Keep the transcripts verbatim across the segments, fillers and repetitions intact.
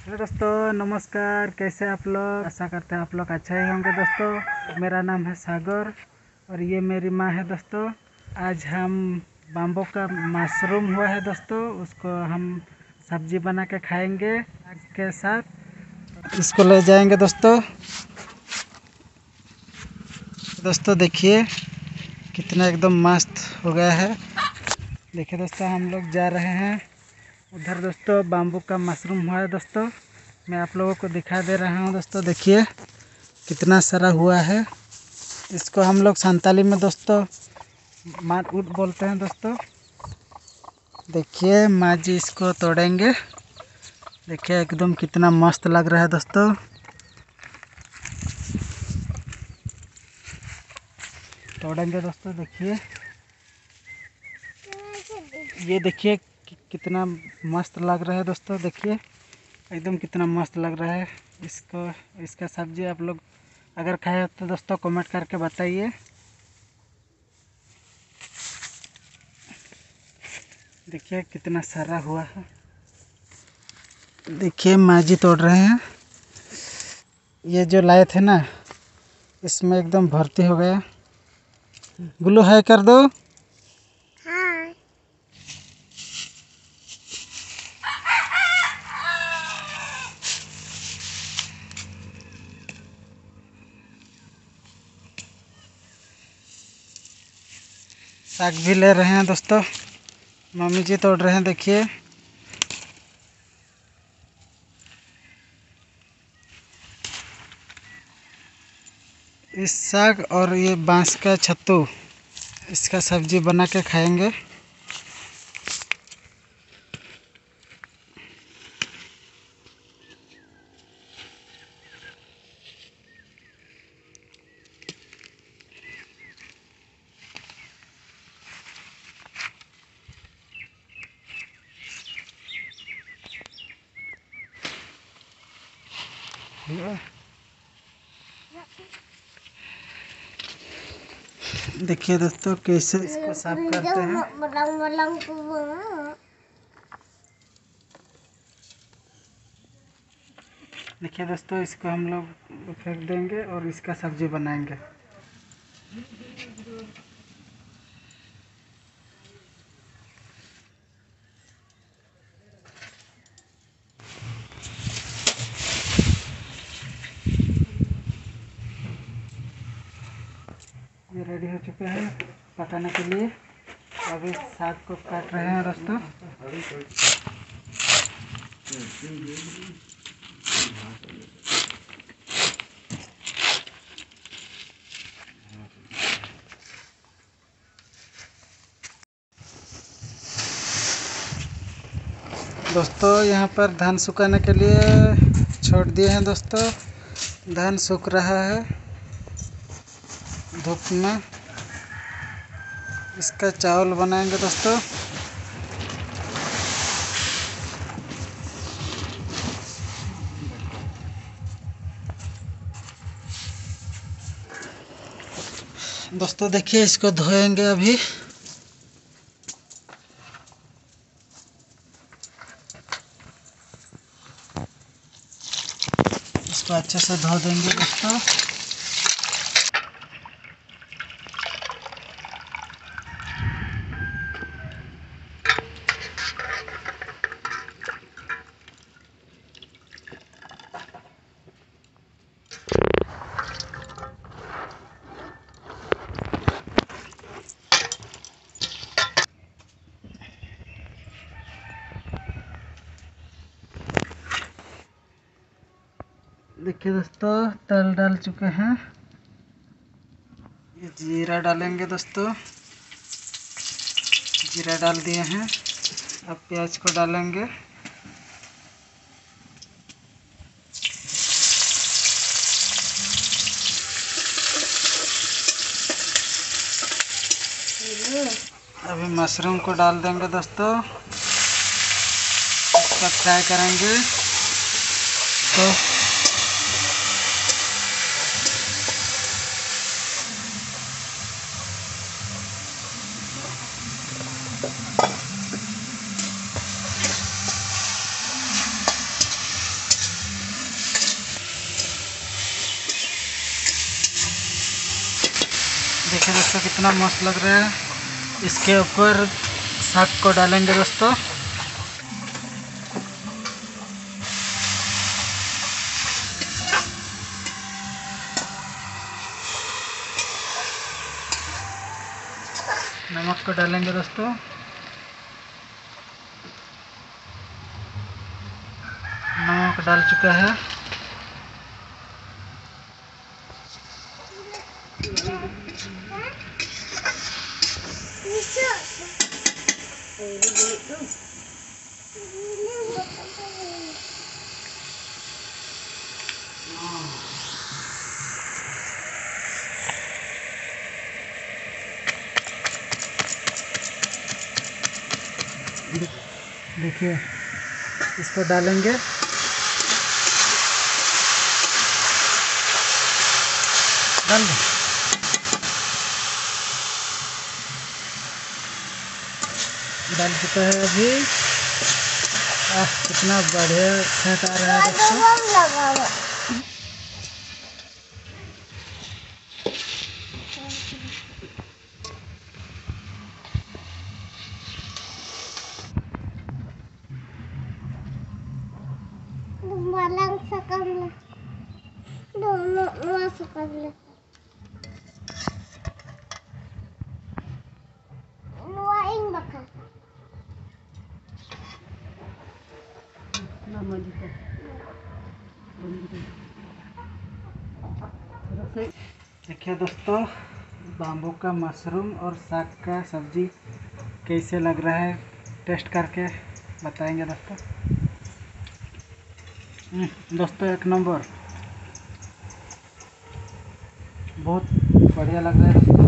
Hello दोस्तों, नमस्कार। कैसे आप लोग? आशा करते हैं आप लोग अच्छा ही होंगे। दोस्तों, मेरा नाम है सागर और ये मेरी माँ है। दोस्तों, आज हम बाम्बो का मशरूम हुआ है दोस्तों, उसको हम सब्जी बना के खाएंगे आग के साथ। इसको ले जाएंगे दोस्तों। दोस्तों देखिए कितना एकदम मस्त हो गया है। देखिए दोस्तों, हम लोग जा रहे हैं उधर। दोस्तों, बाम्बू का मशरूम हुआ है दोस्तों, मैं आप लोगों को दिखा दे रहा हूँ। दोस्तों देखिए कितना सारा हुआ है। इसको हम लोग संताली में दोस्तों माट उट बोलते हैं। दोस्तों देखिए माँ जी इसको तोड़ेंगे। देखिए एकदम कितना मस्त लग रहा है दोस्तों। तोड़ेंगे दोस्तों। देखिए ये देखिए कि, कितना मस्त लग रहा है दोस्तों। देखिए एकदम कितना मस्त लग रहा है। इसको इसका सब्जी आप लोग अगर खाए तो दोस्तों कमेंट करके बताइए। देखिए कितना सारा हुआ है। देखिए माँ जी तोड़ रहे हैं। ये जो लाए थे ना, इसमें एकदम भर्ती हो गया। गुल्लू हाय कर दो। हाय। साग भी ले रहे हैं दोस्तों, मम्मी जी तोड़ रहे हैं। देखिए इस साग और ये बांस का छत्तू, इसका सब्जी बना के खाएंगे। देखिए दोस्तों कैसे इसको साफ करते हैं। देखिए दोस्तों, इसको हम लोग फेंक देंगे और इसका सब्जी बनाएंगे। ये रेडी हो चुके हैं पकाने के लिए। अभी साग को काट रहे हैं दोस्तों। दोस्तों यहाँ पर धान सुखाने के लिए छोड़ दिए हैं दोस्तों। धान सूख रहा है धूप में। इसका चावल बनाएंगे दोस्तों। दोस्तों देखिए इसको धोएंगे अभी। इसको अच्छे से धो देंगे दोस्तों। देखिए दोस्तों तेल डाल चुके हैं। ये जीरा डालेंगे दोस्तों। जीरा डाल दिए हैं। अब प्याज को डालेंगे। अभी मशरूम को डाल देंगे दोस्तों। इसका फ्राई करेंगे तो देखिए दोस्तों कितना मस्त लग रहा है। इसके ऊपर साग को डालेंगे दोस्तों। नमक को डालेंगे दोस्तों। नमक डाल चुका है। देखिए इसको डालेंगे। डाल दो। डाल चुका है अभी। आह कितना बढ़िया सेंट आ रहा है दोस्तों। Malang sekali. Dulu masuk sekali. Luain bakal. Nama juga. देखिए दोस्तों बाम्बू का मशरूम और साग का सब्जी कैसे लग रहा है, टेस्ट करके बताएंगे दोस्तों। दोस्तों एक नंबर, बहुत बढ़िया लग रहा है दोस्तों।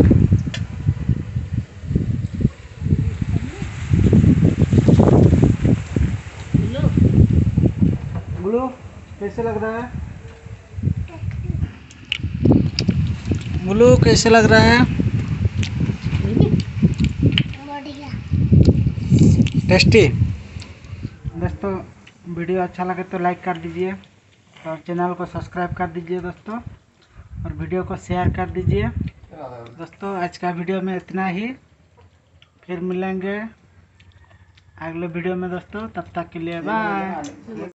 गुलू कैसे लग रहा है? गुलू कैसे लग रहा है? बढ़िया। टेस्टी। दोस्तों वीडियो अच्छा लगे तो लाइक कर दीजिए और चैनल को सब्सक्राइब कर दीजिए दोस्तों, और वीडियो को शेयर कर दीजिए दोस्तों। आज का वीडियो में इतना ही, फिर मिलेंगे अगले वीडियो में दोस्तों। तब तक के लिए बाय।